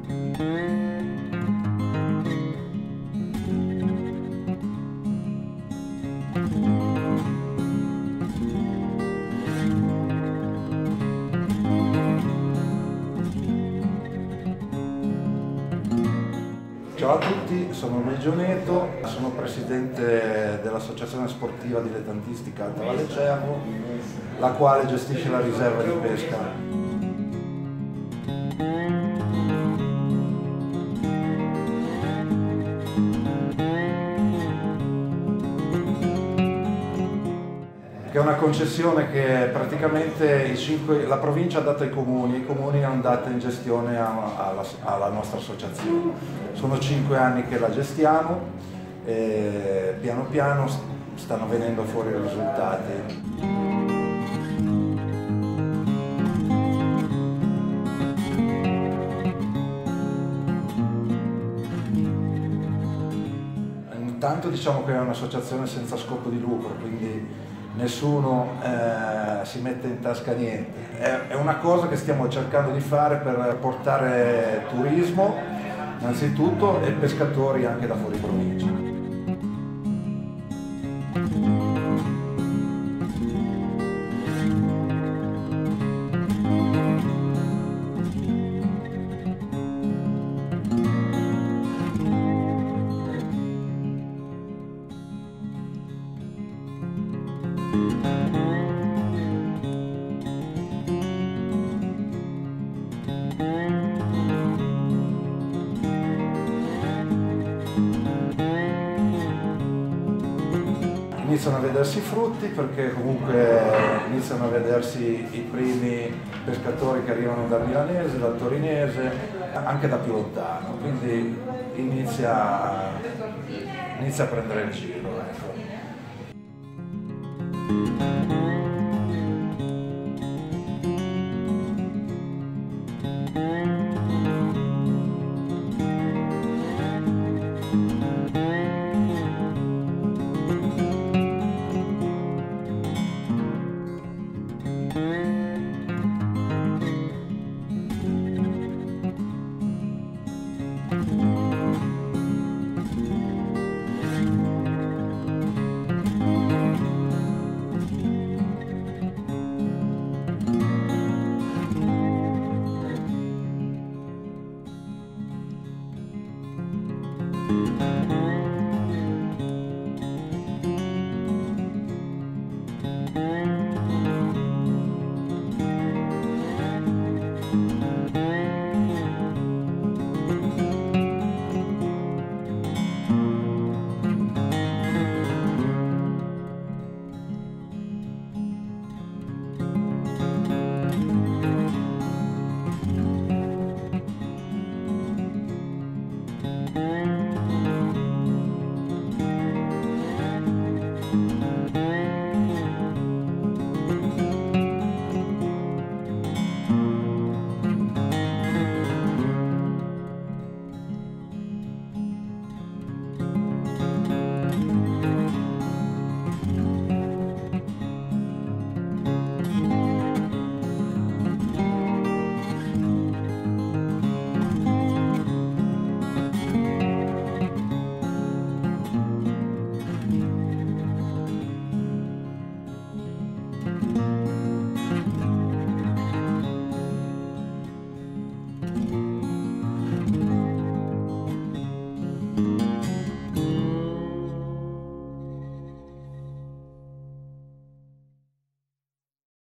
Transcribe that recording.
Ciao a tutti, sono Luigi Oneto, sono presidente dell'Associazione Sportiva Dilettantistica Alta Valle Cervo, la quale gestisce la riserva di pesca. Che è una concessione che praticamente la provincia ha dato ai comuni, i comuni hanno dato in gestione alla nostra associazione. Sono 5 anni che la gestiamo e piano piano stanno venendo fuori i risultati. Intanto diciamo che è un'associazione senza scopo di lucro, quindi nessuno si mette in tasca niente. È una cosa che stiamo cercando di fare per portare turismo innanzitutto e pescatori anche da fuori provincia. Iniziano a vedersi i frutti perché comunque iniziano a vedersi i primi pescatori che arrivano dal milanese, dal torinese, anche da più lontano, quindi inizia a prendere il giro. Ecco.